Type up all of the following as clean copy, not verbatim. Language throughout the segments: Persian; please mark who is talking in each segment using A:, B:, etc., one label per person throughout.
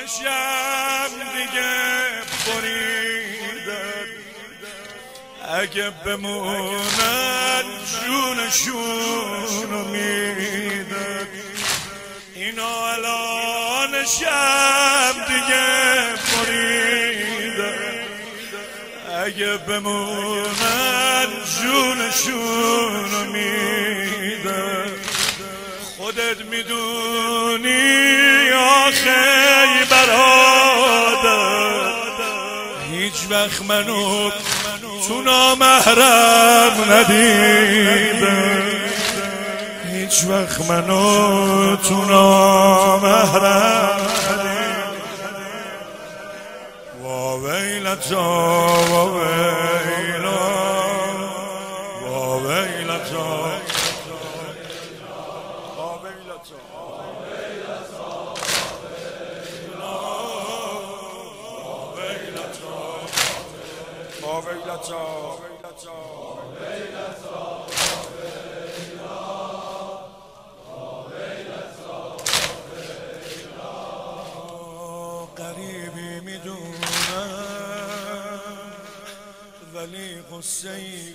A: شب دیگه بریدن، اگه بمونن جونشونو میدن. اینا الان شب دیگه بریدن، اگه بمونن جونشونو میدن. خودت میدونی آخه برادر، هیچ وقت منو تو نامحرم ندیدم، هیچ وقت منو تو نامحرم ندیدم. واویلتا واویلا واویلتا قریبی میدونم ولی قصه ای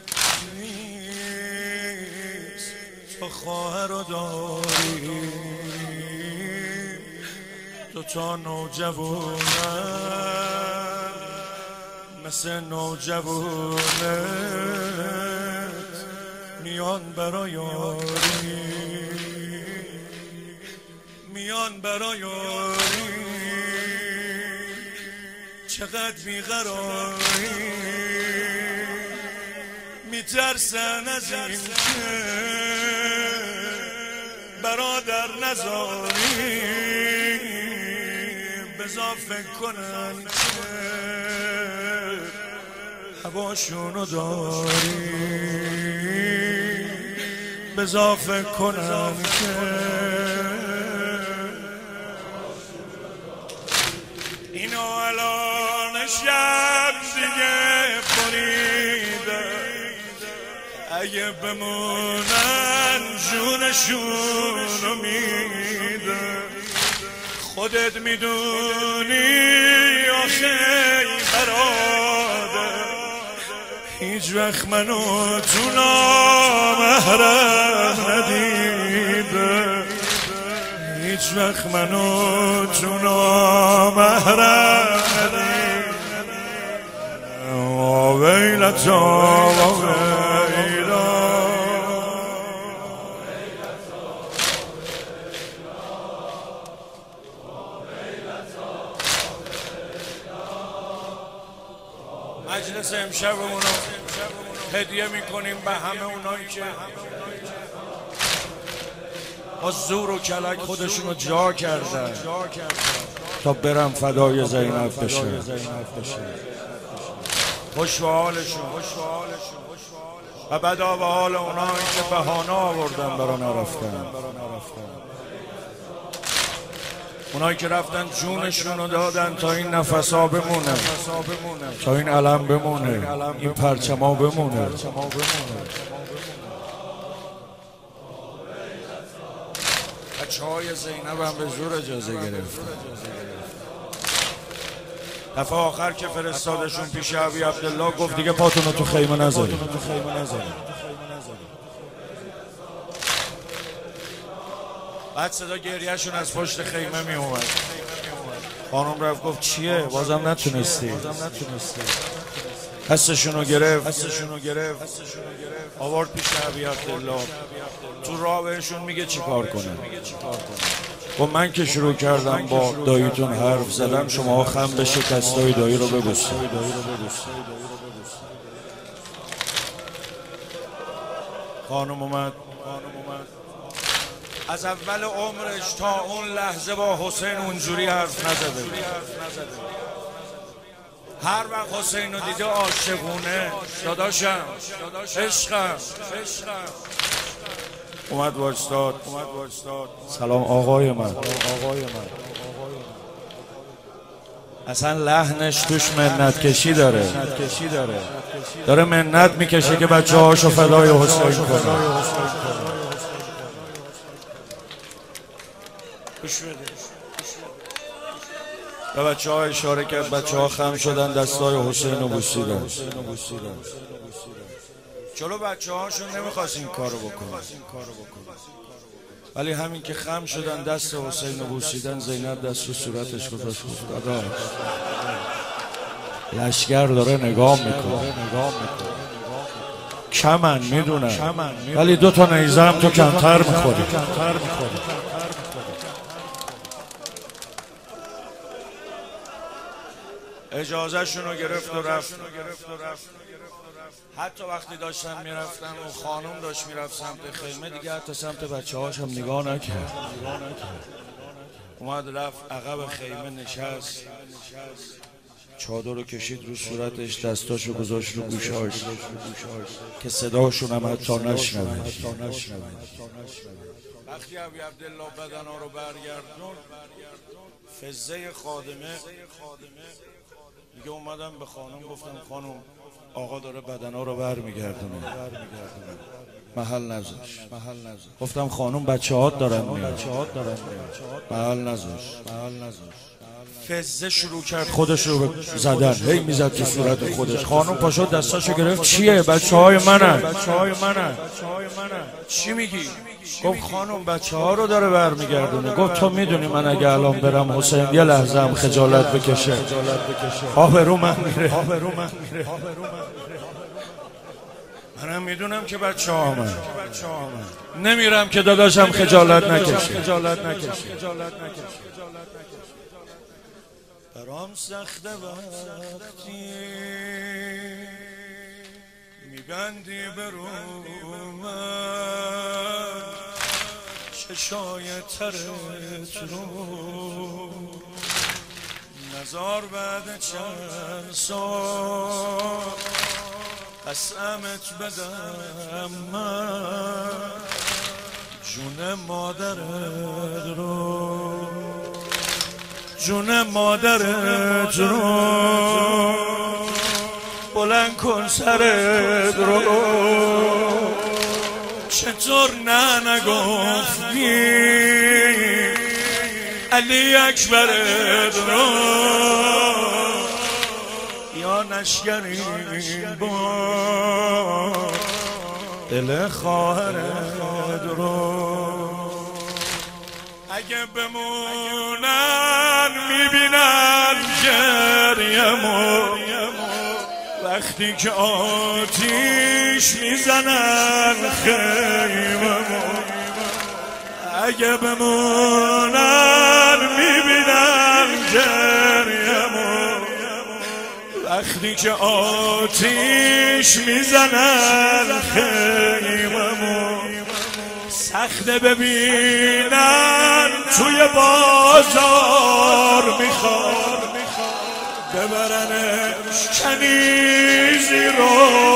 A: نیست، تو خواهر رو داری، تو تا نوجوانم مثل نوجوانت میان برای یاری، میان برای یاری. چقدر بیقراری، میترسن از این که برادر نذاری، بذار فکر کنن که هواشونو داری، بذار فکر کنن که اینا الان شب دیگه بریدن، اگه بمونن جونشونو میدن. خودت میدونی آخه برادر، هیچ وقت منو تو نامحرم ندیدم، هیچ وقت منو تو نامحرم ندیدم. واویلتا واویلا مجلس امشبمونو هدیه میکنیم به همه اونایی که با زور و کلک خودشونو جا کردن تا برم فدای زینب بشه. خوش به حالشون و بدا به حال اونایی که بهانه آوردن برا نرفتن، اونایی که رفتن جونشونو دادن تا این نفسا بمونه، تا این علم بمونه، این پرچما بمونه. بچه‌های زینب هم به زور اجازه گرفتن. دفعه آخر که فرستادشون پیش ابی عبدالله گفت دیگه پاتونو تو خیمه نذارید. بعد صدا گریهشون از پشت خیمه می اومد. خانم رفت گفت چیه؟ بازم نتونستی؟ حسشونو گرفت آورد پیش ابی عبدالله. تو راه بهشون میگه چی کار کنه. گفت من که شروع کردم با داییتون حرف زدم، شما خم به شکستای دایی رو ببوسید. خانم اومد از اول عمرش تا اون لحظه با حسین اونجوری حرف نزده. هر وقت حسین رو دیده عاشقونه، داداشم، عشقم، اومد وایستاد. سلام آقای من. اصلا لحنش توش منت کشی داره. منت میکشه که بچه هاشو فدای حسین کنه. به بچه ها اشاره کرد. بچه ها خم شدن، دستای حسین رو بوسیدن. جلو بچه هاشون نمیخواست این کارو بکنه، ولی همین که خم شدن دست حسین رو بوسیدن، زینب دست رو صورتش گذاشت، گفت داداش لشگر داره نگاه میکنه، کمن میدونم ولی 2 تا نیزه هم تو کمتر میخوری. اجازه شونو گرفت و رفت. حتی وقتی داشتن میرفتن و خانم داشت میرفت سمت خیمه، دیگه حتی سمت بچه هاش هم نگاه نکرد. اومد رفت عقب خیمه نشست، چادر رو کشید رو صورتش، دستاشو گذاشت رو گوشاش که صداشون هم حتی نشنوه. وقتی ابی عبدالله بدنا رو برگردون، فزه خادمه دیگه اومدم به خانم گفتم خانم آقا داره بدنا رو برمیگردونه. محل نذاش. گفتم خانم بچه هات دارن میاد. محل نذاش. فزه شروع کرد خودش رو زدن، هی میزد تو صورت خودش. خانم پاشو دستاشو گرفت، چیه؟ بچه های منن. چی میگی؟ گفت خانم بچه ها رو داره برمیگردونه. گفت تو میدونی من اگه الان برم حسین یه لحظه هم خجالت بکشه آبرو من میره. منم میدونم که بچه ها من نمیرم که داداشم خجالت نکشه. برام سخته وقتی میبندی برو من چشای ترت رو، نزار بعد چند سال قسمت بدم من جون مادرت رو، جون مادرت رو بلند کن سرت رو. چطور نگفتی علی اکبرت رو، یا نشکنی با دل خواهرت رو. اگه بمونن میبینن گریمو وقتی که آتیش میزنن خیممو. اگه بمونن میبینن گریمو وقتی که آتیش میزنن خیممو. سخته ببینن توی بازار میخواد ببرن کنیزی رو